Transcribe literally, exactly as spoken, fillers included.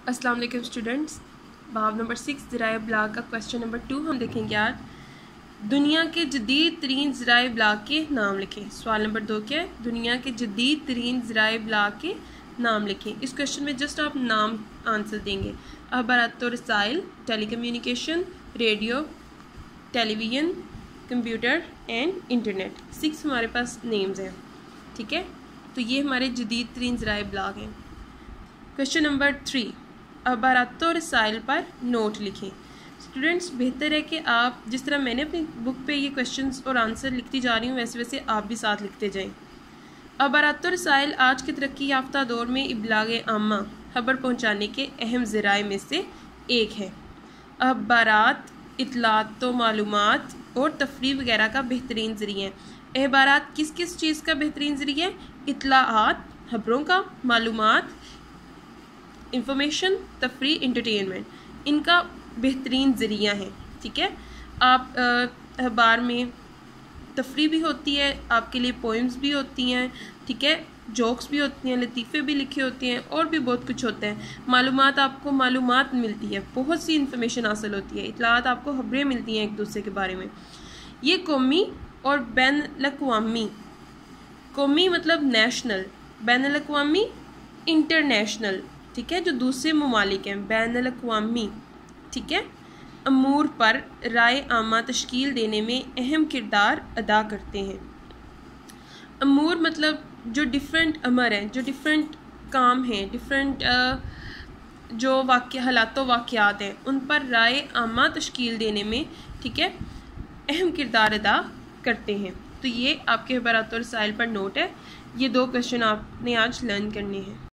अस्सलाम वालेकुम स्टूडेंट्स। बाब नंबर सिक्स ज़राए इब्लाग का क्वेश्चन नंबर टू हम देखेंगे आज। दुनिया के जदीद तरीन ज़राए इब्लाग के नाम लिखें। सवाल नंबर दो क्या है? दुनिया के जदीद तरीन ज़राए इब्लाग के नाम लिखें। इस क्वेश्चन में जस्ट आप नाम आंसर देंगे। अखबारात व रसाइल, tele communication, radio, television, computer and internet. Six हमारे पास नेम्स हैं, ठीक है। तो ये हमारे जदीद तरीन ज़राए इब्लाग हैं। क्वेश्चन नंबर थ्री, अखबारात व रसाइल पर नोट लिखें। स्टूडेंट्स, बेहतर है कि आप जिस तरह मैंने अपनी बुक पे ये क्वेश्चंस और आंसर लिखती जा रही हूँ वैसे वैसे आप भी साथ लिखते जाएं। अखबारात व रसाइल आज के तरक्की याफ्ता दौर में इब्लाग आमा खबर पहुँचाने के अहम ज़राए में से एक है। अखबारात इत्तलात व मालूमात और तफरीह वगैरह का बेहतरीन ज़रिया है। अखबारात किस किस चीज़ का बेहतरीन ज़रिया है? इत्तलाआत, खबरों का, मालूमात, इंफॉर्मेशन, तफरी, इंटरटेनमेंट, इनका बेहतरीन ज़रिया है, ठीक है। आप अखबार में तफरी भी होती है, आपके लिए पोइम्स भी होती हैं, ठीक है, जोक्स भी होती हैं, लतीफ़े भी लिखे होते हैं और भी बहुत कुछ होता है। मालूमात, आपको मालूमात मिलती है, बहुत सी इन्फॉर्मेशन हासिल होती है। इत्तलात, आपको खबरें मिलती हैं एक दूसरे के बारे में। ये कौमी और बैन अल-अक़वामी, कौमी मतलब नेशनल, बैन अल-अक़वामी इंटरनेशनल, ठीक है, जो दूसरे ममालिक हैं, बैन अल-अक़वामी, ठीक है, अमूर पर राय आमा तश्कील देने में अहम किरदार अदा करते हैं। अमूर मतलब जो डिफरेंट अमर हैं, जो डिफरेंट काम हैं, डिफरेंट जो वाक़या हालात व वाक़यात हैं, उन पर राय आमा तश्कील देने में, ठीक है, अहम किरदार अदा करते हैं। तो ये आपके अखबारात व रसाइल पर नोट है। ये दो क्वेश्चन आपने आज लर्न करने हैं।